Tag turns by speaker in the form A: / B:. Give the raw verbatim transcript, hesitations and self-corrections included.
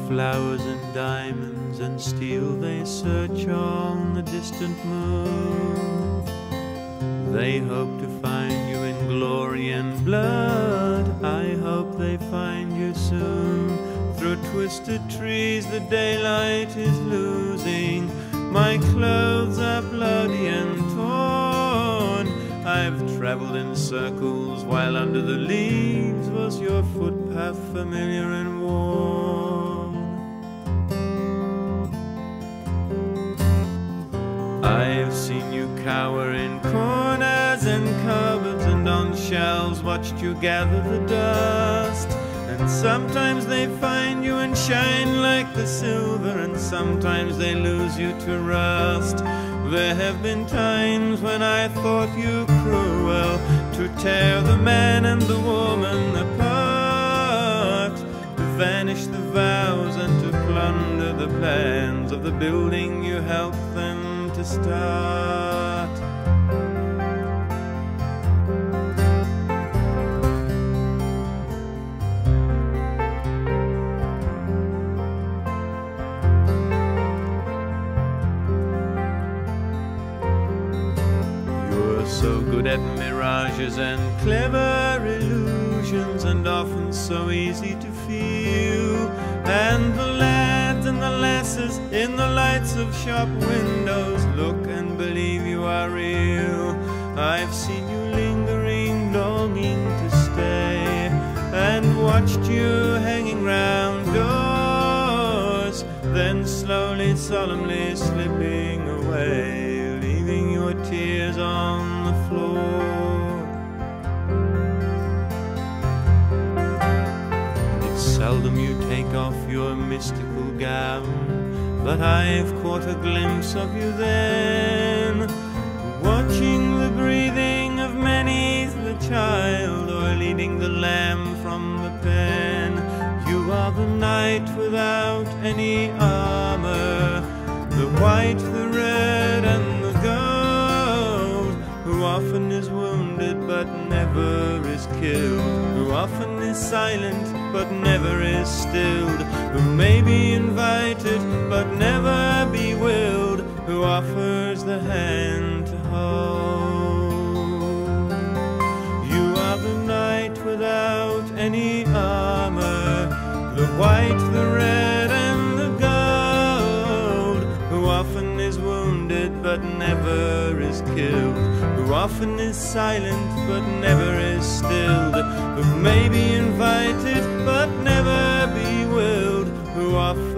A: flowers and diamonds and steel they search on the distant moon. They hope to find you in glory and blood. I hope they find you soon. Through twisted trees the daylight is losing. My clothes are bloody and torn. I've traveled in circles while under the leaves was your footpath familiar and worn. I've seen you cower in corners and cupboards and on shelves, watched you gather the dust. And sometimes they find you and shine like the silver, and sometimes they lose you to rust. There have been times when I thought you cruel, to tear the man and the woman apart, to vanish the vows and to plunder the plans of the building you helped them to start. So good at mirages and clever illusions, and often so easy to feel. And the lads and the lasses in the lights of shop windows look and believe you are real. I've seen you lingering, longing to stay, and watched you hanging round doors, then slowly, solemnly slipping away, leaving your tears on the floor. And it's seldom you take off your mystical gown, but I've caught a glimpse of you then, watching the breathing of Manny's the child, or leading the lamb from the pen. You are the knight without any armor, the white, the red, and the gold, who often is wounded but never is killed, who often is silent but never is stilled, who may be invited but never be willed, who offers the hand to hold. You are the knight without any armor, the white, the red, and the gold, who often is wounded but never is killed, who often is silent but never is stilled, who may be invited but never be willed, who often